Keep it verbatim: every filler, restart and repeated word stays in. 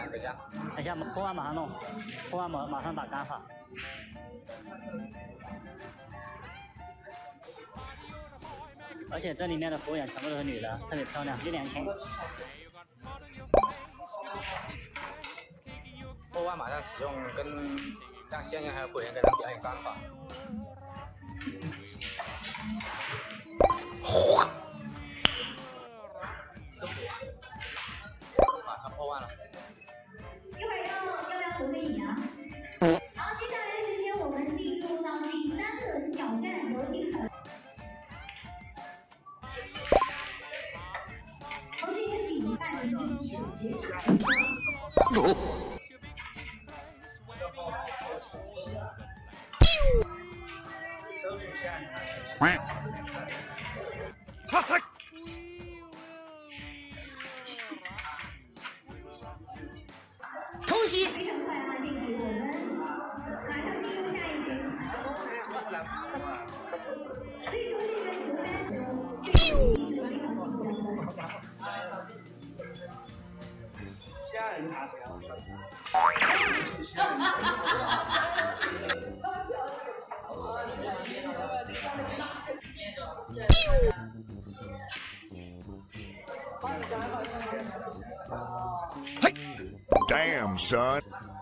等一下， 等一下，破万马上弄，破万马马上打干法。而且这里面的服务员全部都是女的，特别漂亮，又年轻。 破万马上使用跟让仙人还有鬼人给他表演干法。马上破万了。 一会儿要要不要合个影啊？好，接下来的时间我们进入到第三轮挑战，有请很。同时也请办理主角卡。 手术下哇塞！ 恭喜！非常快啊，这一局我们马上进入下一局。可以说这个球单中，这个一局非常紧张的。 吓人打谁啊？ Damn, son.